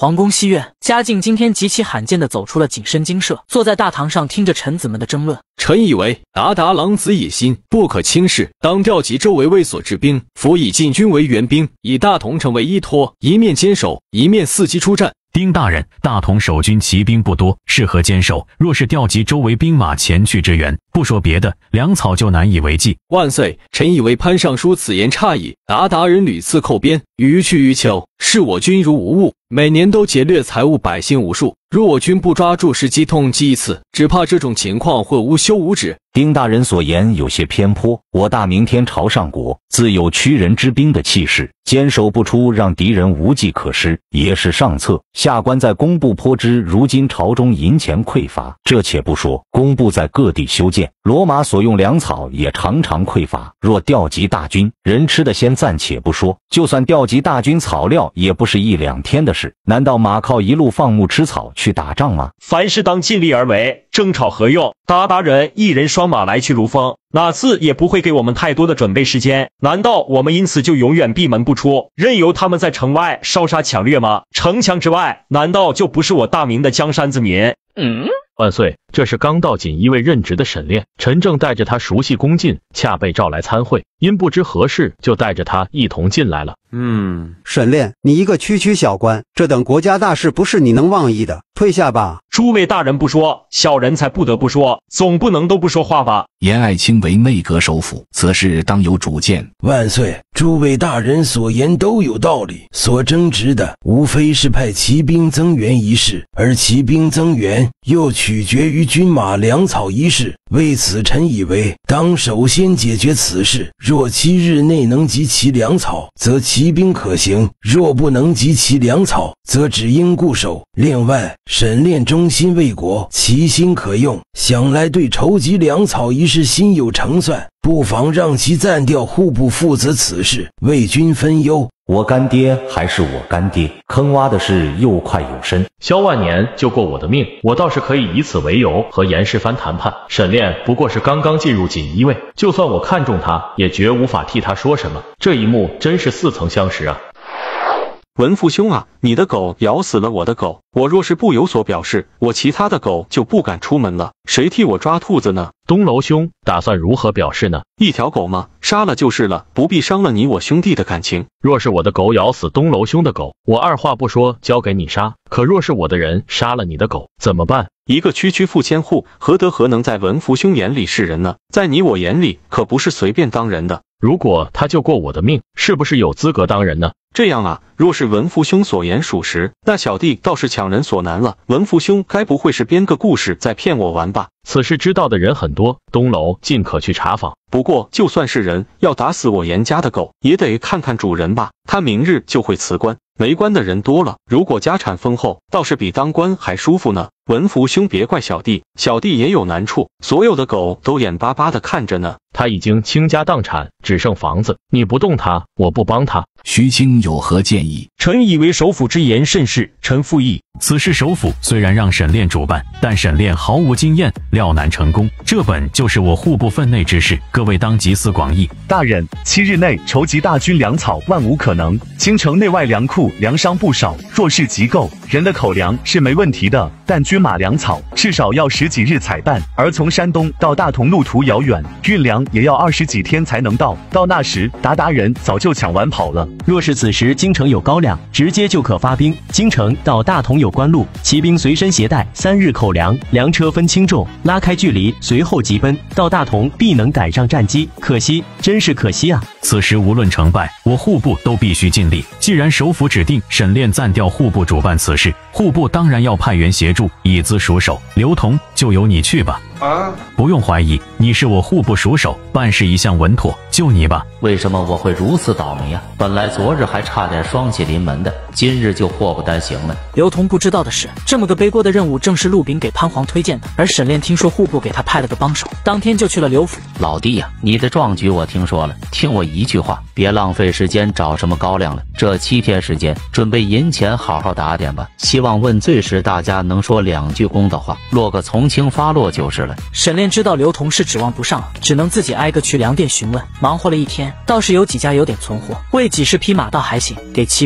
皇宫西院，嘉靖今天极其罕见地走出了紧身精舍，坐在大堂上听着臣子们的争论。 臣以为鞑靼狼子野心，不可轻视，当调集周围卫所之兵，辅以禁军为援兵，以大同城为依托，一面坚守，一面伺机出战。 丁大人，大同守军骑兵不多，适合坚守。若是调集周围兵马前去支援，不说别的，粮草就难以为继。 万岁！臣以为潘尚书此言差矣。鞑靼人屡次寇边，予取予求，视我军如无物，每年都劫掠财物，百姓无数。若我军不抓住时机痛击一次，只怕这种情况会无休无止。 丁大人所言有些偏颇，我大明天朝上国，自有屈人之兵的气势，坚守不出，让敌人无计可施，也是上策。下官在工部颇知，如今朝中银钱匮乏，这且不说，工部在各地修建，骡马所用粮草也常常匮乏。若调集大军，人吃的先暂且不说，就算调集大军，草料也不是一两天的事。难道马靠一路放牧吃草去打仗吗？ 凡事当尽力而为，争吵何用？鞑靼人一人双马来去如风，哪次也不会给我们太多的准备时间。难道我们因此就永远闭门不出，任由他们在城外烧杀抢掠吗？城墙之外，难道就不是我大明的江山子民？ 万岁，这是刚到锦衣卫任职的沈炼，臣正带着他熟悉恭进，恰被召来参会，因不知何事，就带着他一同进来了。 沈炼，你一个区小官，这等国家大事不是你能妄议的，退下吧。 诸位大人不说，小人才不得不说，总不能都不说话吧？ 严爱卿为内阁首辅，此事当有主见。 万岁，诸位大人所言都有道理，所争执的无非是派骑兵增援一事，而骑兵增援又取决于军马粮草一事。为此，臣以为当首先解决此事。若7日内能集齐粮草，则骑兵可行；若不能集齐粮草，则只应固守。另外，沈炼忠心为国，其心可用，想来对筹集粮草一事心有成算，不妨让其暂调户部负责此事，为军分忧。 我干爹还是我干爹，坑挖的事又快又深。 萧万年救过我的命，我倒是可以以此为由和严世蕃谈判。沈炼不过是刚刚进入锦衣卫，就算我看中他，也绝无法替他说什么。这一幕真是似曾相识啊！ 文福兄啊，你的狗咬死了我的狗，我若是不有所表示，我其他的狗就不敢出门了，谁替我抓兔子呢？ 东楼兄打算如何表示呢？ 一条狗嘛，杀了就是了，不必伤了你我兄弟的感情。 若是我的狗咬死东楼兄的狗，我二话不说交给你杀，可若是我的人杀了你的狗，怎么办？ 一个区富千户，何能在文福兄眼里是人呢？在你我眼里可不是随便当人的。 如果他救过我的命，是不是有资格当人呢？ 这样啊，若是文福兄所言属实，那小弟倒是强人所难了。文福兄该不会是编个故事在骗我玩吧？ 此事知道的人很多，东楼尽可去查访。 不过就算是人，要打死我严家的狗，也得看看主人吧。他明日就会辞官，没官的人多了，如果家产丰厚，倒是比当官还舒服呢。文福兄别怪小弟，小弟也有难处，所有的狗都眼巴巴的看着呢。 他已经倾家荡产，只剩房子，你不动他，我不帮他。 徐卿有何建议？ 臣以为首辅之言甚是，臣附议。 此事首辅虽然让沈炼主办，但沈炼毫无经验，料难成功。这本就是我户部分内之事，各位当集思广益。 大人，7日内筹集大军粮草万无可能，京城内外粮库粮商不少，若是集够，人的口粮是没问题的，但军马粮草至少要10几日采办，而从山东到大同路途遥远，运粮也要20几天才能到，到那时鞑人早就抢完跑了。 若是此时京城有高粱，直接就可发兵。京城到大同有官路，骑兵随身携带，3日口粮，粮车分轻重，拉开距离，随后急奔，到大同必能赶上战机。可惜，真是可惜啊！ 此时无论成败，我户部都必须尽力。既然首辅指定沈炼暂调户部主办此事，户部当然要派员协助，以资属手。刘同，就由你去吧。不用怀疑，你是我户部属手，办事一向稳妥，就你吧。 为什么我会如此倒霉呀？本来昨日还差点双喜临门的，今日就祸不单行了。 刘同不知道的是，这么个背锅的任务正是陆炳给潘皇推荐的，而沈炼听说户部给他派了个帮手，当天就去了刘府。 老弟呀，你的壮举我听说了，听我一句话，别浪费时间找什么高粱了，这7天时间，准备银钱好好打点吧。希望问罪时大家能说2句公道话，落个从轻发落就是了。 沈炼知道刘同是指望不上了，只能自己挨个去粮店询问。忙活了一天，倒是有几家有点存货，为几10匹马倒还行，给骑兵用。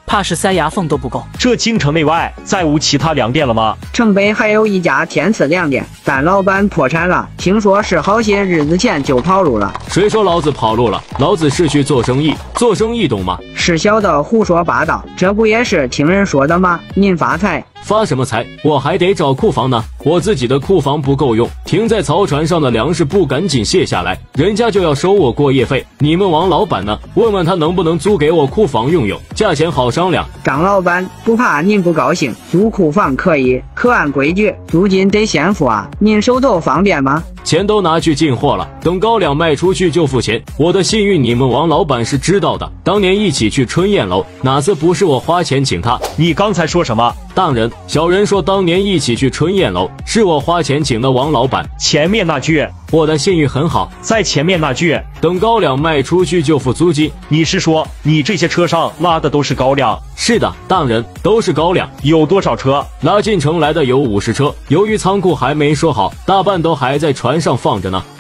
怕是塞牙缝都不够。 这京城内外再无其他粮店了吗？ 城北还有一家天赐粮店，但老板破产了，听说是好些日子前就跑路了。 谁说老子跑路了？老子是去做生意，做生意懂吗？ 是小的胡说八道，这不也是听人说的吗？您发财。 发什么财？我还得找库房呢，我自己的库房不够用，停在槽船上的粮食不赶紧卸下来，人家就要收我过夜费。你们王老板呢？问问他能不能租给我库房用用，价钱好商量。 张老板，不怕您不高兴，租库房可以，可按规矩，租金得先付啊。您手头方便吗？ 钱都拿去进货了，等高粱卖出去就付钱。我的信誉你们王老板是知道的，当年一起去春燕楼，哪次不是我花钱请他？ 你刚才说什么？ 大人，小人说当年一起去春燕楼，是我花钱请的王老板。 前面那句， 我的信誉很好。 在前面那句， 等高粱卖出去就付租金。 你是说你这些车上拉的都是高粱？ 是的，大人，都是高粱。 有多少车？ 拉进城来的有50车，由于仓库还没说好，大半都还在船上放着呢。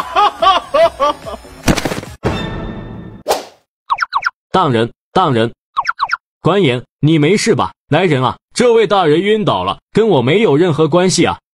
大人，官爷，你没事吧？来人啊，这位大人晕倒了，跟我没有任何关系啊。